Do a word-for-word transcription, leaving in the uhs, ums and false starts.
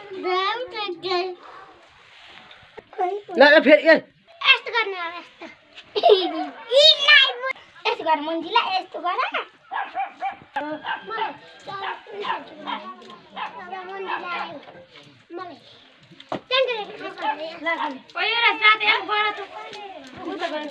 ल ल फेरि ए यस्तो गर्ने अब यस्तो यी नाइ यस्तो गर्न मन्जिला यस्तो गर मलाई मन्जिला मलाई टेन्डर खास गर्ने ल ओइ एउटा साथी अब गर त